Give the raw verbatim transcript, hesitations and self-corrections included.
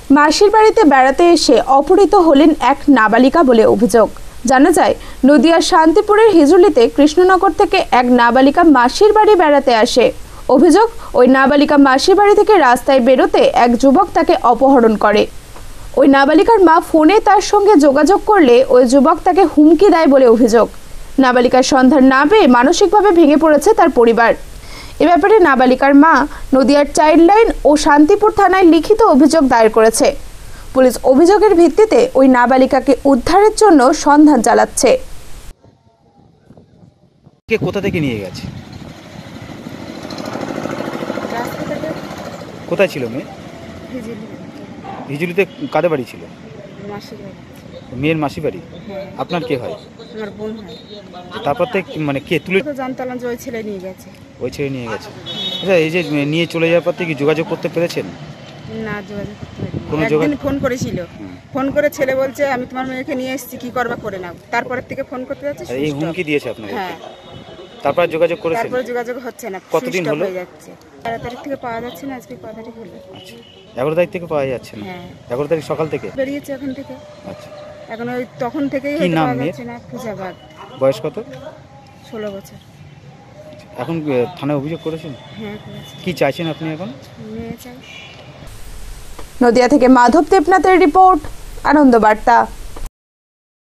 মাসির বাড়িতে বেড়াতে এসে অপহৃত হলেন এক নাবালিকা বলে অভিযোগ। জানা যায়, নদিয়ার শান্তিপুরের হিজুলিতে কৃষ্ণনগর থেকে এক নাবালিকা মাসির বাড়ি বেড়াতে আসে। অভিযোগ, ওই নাবালিকা মাসির বাড়ি থেকে রাস্তায় বেরোতে এক যুবক তাকে অপহরণ করে। ওই নাবালিকার মা ফোনে তার সঙ্গে যোগাযোগ করলে ওই যুবক তাকে হুমকি দেয় বলে অভিযোগ। নাবালিকার সন্ধান না পেয়ে মানসিকভাবে ভেঙে পড়েছে তার পরিবার। এ ব্যাপারে নাবালিকার মা নদিয়ার চাইল্ডলাইন ও শান্তিপুর থানায় লিখিত অভিযোগ দায়ের করেছে। পুলিশ অভিযোগের ভিত্তিতে ওই নাবালিকাকে উদ্ধারের জন্য সন্ধান চালাচ্ছে। কে কোথা থেকে নিয়ে গেছে? কোথায় ছিল মেয়ে? হিজুলিতে কাদের বাড়ি ছিল? মাসির বাড়ি। মেয়ের মাসি বাড়ি? হ্যাঁ। আপনার কে হয়? আমার বোন হয়। তারপর থেকে মানে কে তুলে তো জানতাম যে ওই ছেলে নিয়ে গেছে। ওই ছেলে নিয়ে গেছে। আচ্ছা, এই যে নিয়ে চলে যাওয়ার পর থেকে কি যোগাযোগ করতে পেরেছেন? না, যোগাযোগ করতে পারিনি। কোনো একদিন যোগাযোগ- ফোন করেছিল। ফোন করে ছেলে বলছে আমি তোমার মেয়েকে নিয়ে এসেছি, কি করবা করে নাও। তারপরের থেকে ফোন করতে যাচ্ছে, আর এই হুমকি দিয়েছে আপনাকে? হ্যাঁ। তারপর যোগাযোগ করেছেন? তারপরে যোগাযোগ হচ্ছে না। কতদিন switch off হলো? হয়ে যাচ্ছে। এগারো তারিখ থেকে পাওয়া যাচ্ছে না, আজকে কয় তারিখ হলো? আচ্ছা, এগারো তারিখ থেকে পাওয়া যাচ্ছে না? হ্যাঁ। এগারো তারিখ সকাল থেকে বেরিয়েছে ওখান থেকে। আচ্ছা, এখন ওই তখন থেকেই কি হয়তো নাম পাওয়া মেয়ের? যাচ্ছে না। পূজা বাগ, বয়স কত? ষোলো বছর। এখন আহ, থানায় অভিযোগ করেছেন? হ্যাঁ, করেছে। কি চাইছেন আপনি এখন? মেয়ে চাই। নদিয়া থেকে মাধব দেবনাথের রিপোর্ট, আনন্দ বার্তা।